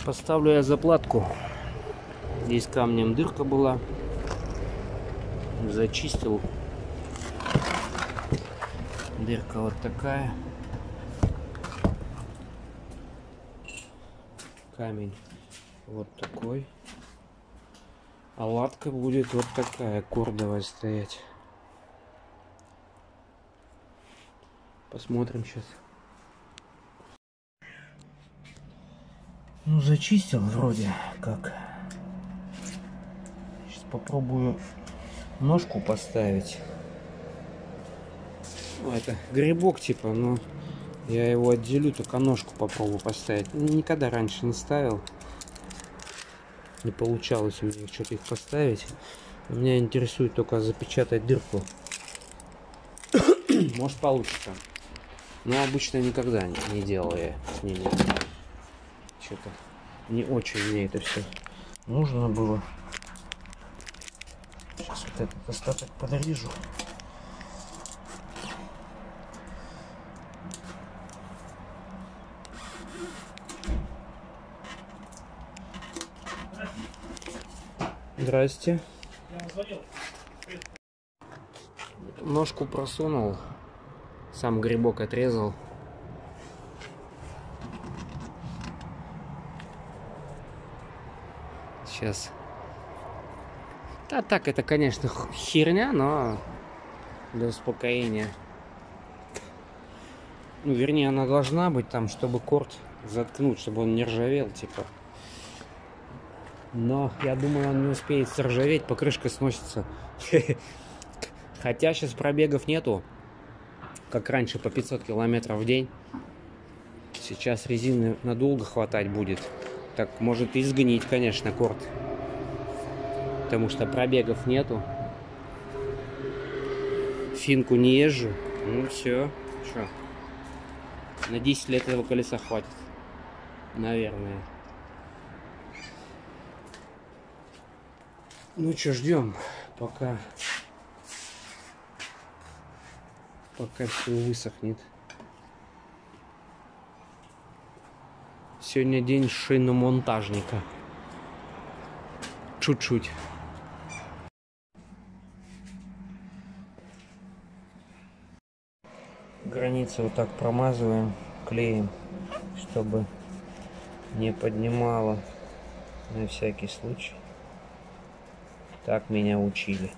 Поставлю я заплатку. Здесь камнем дырка была. Зачистил. Дырка вот такая. Камень вот такой. А латка будет вот такая, кордовая стоять. Посмотрим сейчас. Ну, зачистил вроде как. Сейчас попробую ножку поставить. Ну, это грибок типа, но я его отделю, только ножку попробую поставить. Никогда раньше не ставил. Не получалось у меня что-то их поставить. Меня интересует только запечатать дырку. Может получится. Но обычно никогда не делал я с ними. Что-то не очень мне это все нужно было. Сейчас вот этот остаток подрежу. Здрасте. Ножку просунул, сам грибок отрезал. Сейчас. Да так, это, конечно, херня, но для успокоения. Ну, вернее, она должна быть там, чтобы корд заткнуть, чтобы он не ржавел, типа. Но я думаю, он не успеет заржаветь, покрышка сносится. Хотя сейчас пробегов нету, как раньше, по 500 километров в день. Сейчас резины надолго хватать будет. Так, может и сгнить, конечно, корд. Потому что пробегов нету. Финку не езжу. Ну все, что? На 10 лет этого колеса хватит. Наверное. Ну что, ждем, пока все высохнет. Сегодня день шиномонтажника. Чуть-чуть. Границы вот так промазываем клеем, чтобы не поднимало, на всякий случай. Так меня учили.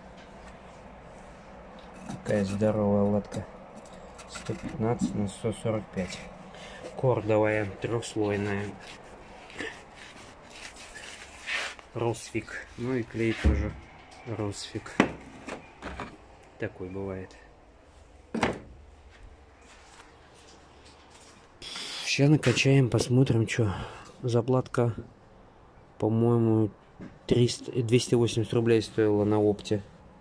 Такая здоровая латка. 115 на 145. Кордовая, трехслойная. Росфик. Ну и клей тоже Росфик. Такой бывает. Сейчас накачаем, посмотрим, что. Заплатка, по-моему, 280 рублей стоила на опте.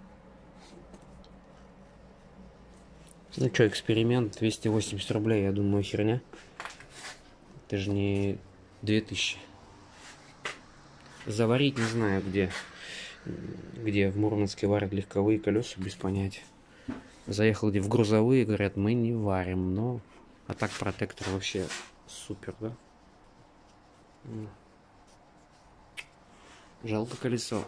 Ну что, эксперимент, 280 рублей, я думаю, херня. Это же не 2000. Заварить не знаю где. Где в Мурманске варят легковые колеса, без понятия. Заехал где в грузовые, говорят, мы не варим, но... А так протектор вообще супер, да? Жалко колесо.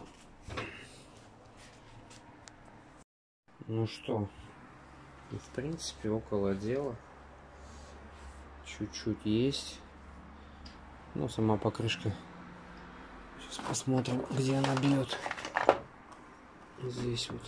Ну что, в принципе, около дела. Чуть-чуть есть. Ну, сама покрышка. Сейчас посмотрим, где она бьет. Здесь вот.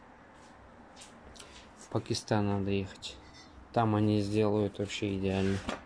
В Пакистан надо ехать. Там они сделают вообще идеально.